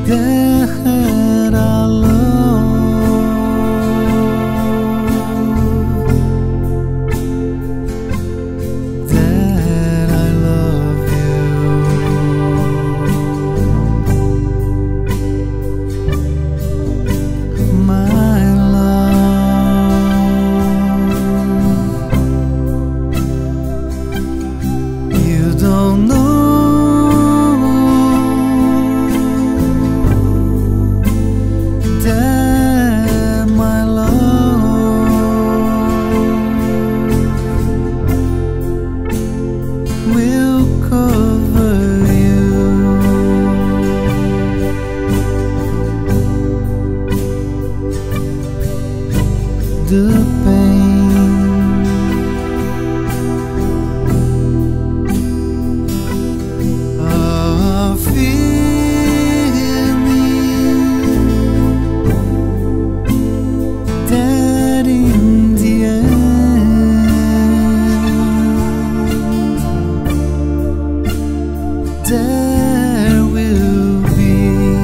that I love, that I love you, my love. You don't know that my love will cover you. The pain of feeling that in the end there will be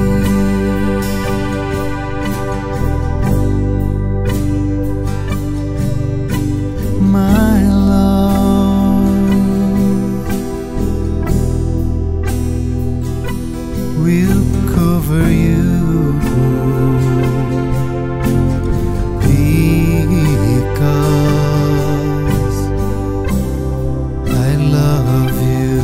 my love will cover you, because I love you.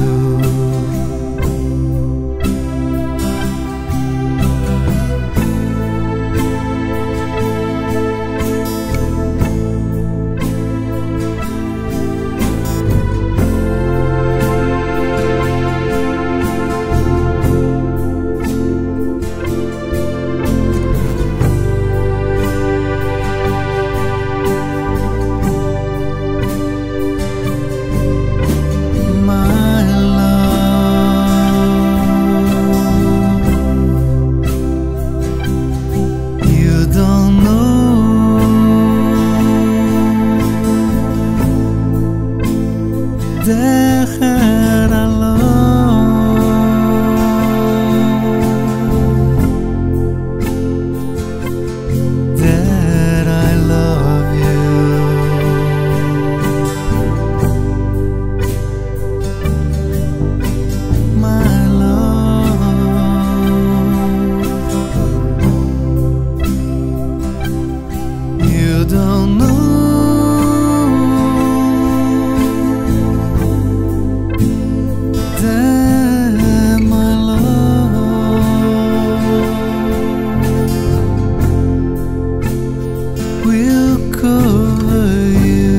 My love, you don't know that I love, that I love you, my love. You don't know that my love will cover you.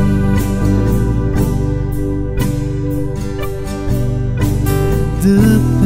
The